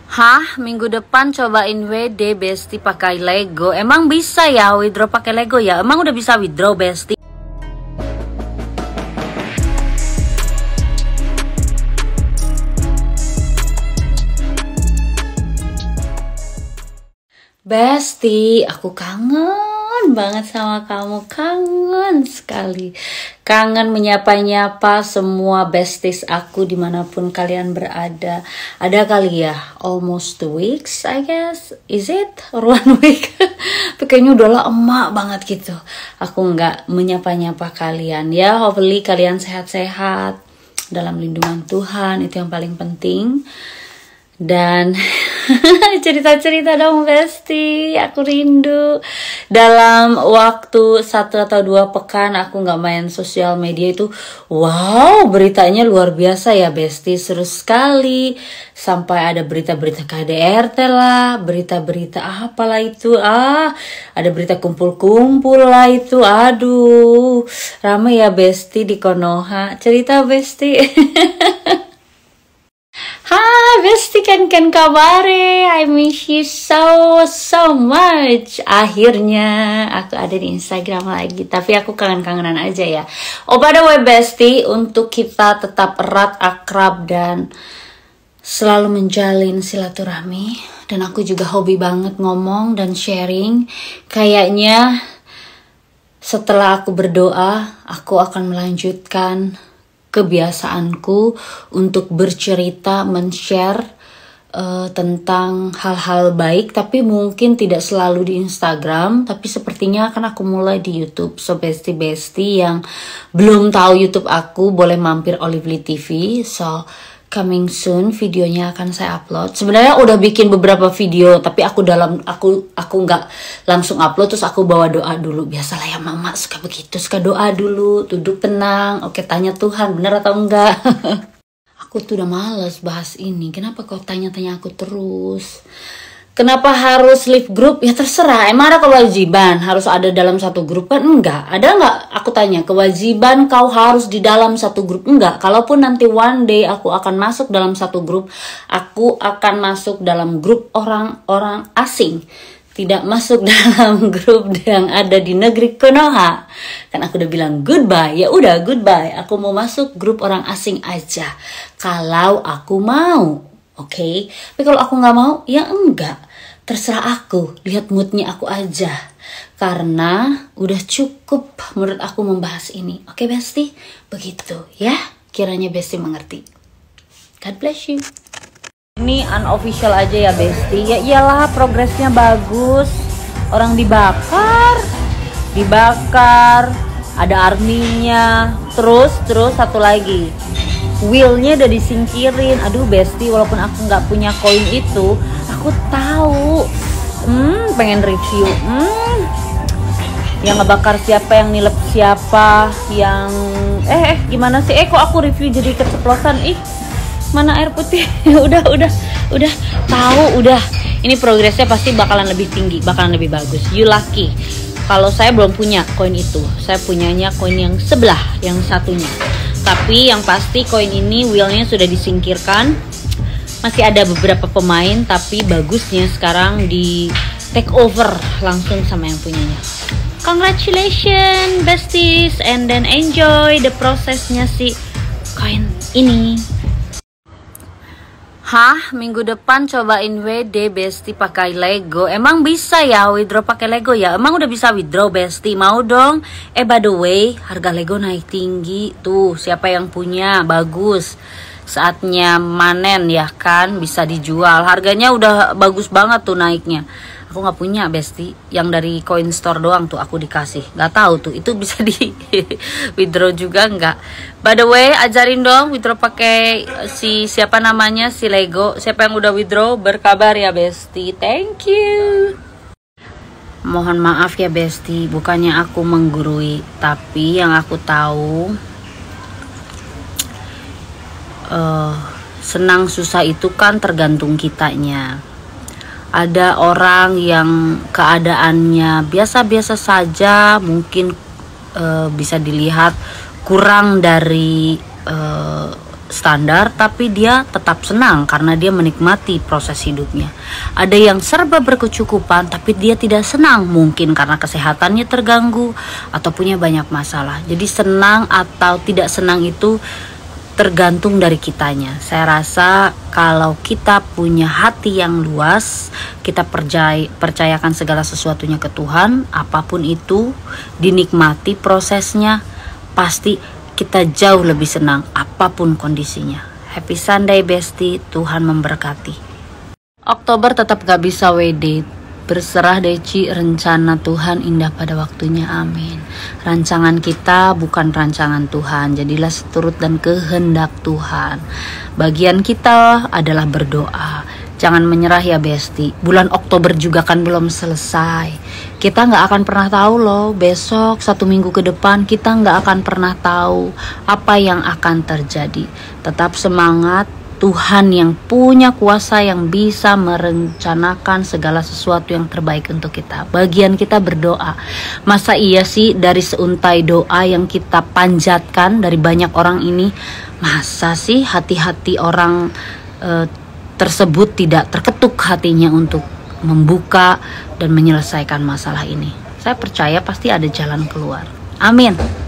Hah, minggu depan cobain WD Besti pakai Lego. Emang bisa ya withdraw pakai Lego ya? Emang udah bisa withdraw Besti? Besti, aku kangen banget sama kamu, kangen sekali. Kangen menyapa-nyapa semua besties aku dimanapun kalian berada. Ada kali ya, almost 2 weeks I guess, is it? Or 1 week? Tapi kayaknya udah lama banget gitu. Aku nggak menyapa-nyapa kalian ya, hopefully kalian sehat-sehat dalam lindungan Tuhan, itu yang paling penting. Dan cerita-cerita dong Besti, aku rindu. Dalam waktu 1 atau 2 pekan aku gak main sosial media itu, wow, beritanya luar biasa ya Besti, seru sekali. Sampai ada berita-berita KDRT lah, berita-berita apalah itu, ada berita kumpul-kumpul lah itu. Aduh, ramai ya Besti di Konoha. Cerita Besti. Hai Besti, kan kabare, I miss you so much. Akhirnya aku ada di Instagram lagi, tapi aku kangen-kangenan aja ya. Oh by the way Besti, untuk kita tetap erat, akrab, dan selalu menjalin silaturahmi, dan aku juga hobi banget ngomong dan sharing. Kayaknya setelah aku berdoa, aku akan melanjutkan kebiasaanku untuk bercerita, men-share tentang hal-hal baik, tapi mungkin tidak selalu di Instagram, tapi sepertinya akan aku mulai di YouTube. So Besti yang belum tahu YouTube aku boleh mampir Olively TV. So coming soon, videonya akan saya upload. Sebenarnya udah bikin beberapa video, tapi aku nggak langsung upload, terus aku bawa doa dulu. Biasalah ya mama suka begitu, suka doa dulu, duduk tenang, oke, tanya Tuhan bener atau enggak. Aku tuh udah males bahas ini. Kenapa kau tanya-tanya aku terus? Kenapa harus leave group? Ya terserah, emang ada kewajiban harus ada dalam satu grup kan? Enggak. Ada enggak? Aku tanya, kewajiban kau harus di dalam satu grup? Enggak. Kalaupun nanti one day aku akan masuk dalam satu grup, aku akan masuk dalam grup orang-orang asing. Tidak masuk dalam grup yang ada di negeri Konoha. Kan aku udah bilang goodbye. Ya udah goodbye. Aku mau masuk grup orang asing aja. Kalau aku mau. Oke. Tapi kalau aku nggak mau, ya enggak. Terserah aku, lihat moodnya aku aja. Karena udah cukup menurut aku membahas ini. Oke Besti? Begitu ya. Kiranya Besti mengerti. God bless you. Ini unofficial aja ya Besti. Ya iyalah, progresnya bagus. Orang dibakar. Ada arminya. Terus satu lagi. Wheelnya udah disingkirin. Aduh Besti, walaupun aku nggak punya koin itu, aku tahu. Pengen review. Yang ngebakar siapa, yang nilep siapa, yang gimana sih? Kok aku review jadi keceplosan? Mana air putih? udah tahu, udah. Ini progresnya pasti bakalan lebih tinggi, bakalan lebih bagus. You lucky. Kalau saya belum punya koin itu, saya punyanya koin yang sebelah, yang satunya. Tapi yang pasti koin ini wheelnya sudah disingkirkan. Masih ada beberapa pemain, tapi bagusnya sekarang di take over langsung sama yang punyanya. Congratulations besties, and then enjoy the prosesnya si koin ini. Hah, minggu depan cobain WD Besti pakai Lego. Emang bisa ya withdraw pakai Lego ya? Emang udah bisa withdraw Besti? Mau dong? By the way, harga Lego naik tinggi. Tuh, siapa yang punya? Bagus. Saatnya manen ya kan, bisa dijual. Harganya udah bagus banget tuh naiknya. Aku nggak punya Besti, yang dari coin store doang tuh aku dikasih. Nggak tahu tuh, itu bisa di withdraw juga nggak? By the way, ajarin dong withdraw pakai si siapa namanya, si Lego. Siapa yang udah withdraw berkabar ya Besti. Thank you. Mohon maaf ya Besti, bukannya aku menggurui, tapi yang aku tahu senang susah itu kan tergantung kitanya. Ada orang yang keadaannya biasa-biasa saja, mungkin bisa dilihat kurang dari standar tapi dia tetap senang karena dia menikmati proses hidupnya. Ada yang serba berkecukupan tapi dia tidak senang, mungkin karena kesehatannya terganggu atau punya banyak masalah. Jadi senang atau tidak senang itu tergantung dari kitanya. Saya rasa kalau kita punya hati yang luas, kita percayakan segala sesuatunya ke Tuhan, apapun itu, dinikmati prosesnya, pasti kita jauh lebih senang apapun kondisinya. Happy Sunday bestie, Tuhan memberkati. Oktober tetap gak bisa WD. Berserah Deci, rencana Tuhan indah pada waktunya, amin. Rancangan kita bukan rancangan Tuhan, jadilah seturut dan kehendak Tuhan. Bagian kita adalah berdoa. Jangan menyerah ya besti. Bulan Oktober juga kan belum selesai. Kita gak akan pernah tahu loh, besok 1 minggu ke depan kita gak akan pernah tahu apa yang akan terjadi. Tetap semangat, Tuhan yang punya kuasa yang bisa merencanakan segala sesuatu yang terbaik untuk kita. Bagian kita berdoa. Masa iya sih dari seuntai doa yang kita panjatkan dari banyak orang ini, masa sih hati-hati orang tersebut tidak terketuk hatinya untuk membuka dan menyelesaikan masalah ini? Saya percaya pasti ada jalan keluar. Amin.